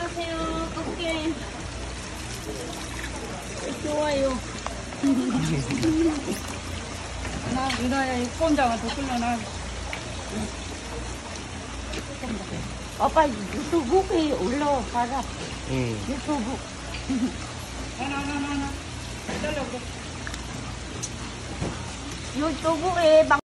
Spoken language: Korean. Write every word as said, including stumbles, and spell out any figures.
안녕하세요. 꽃게. 좋아요. 나 유나야 꼰장을 더 끌려나. 오빠 유튜브에 올라가라. 응. 유튜브. 하나 하나 하나. 잘라보자. 유튜브에 막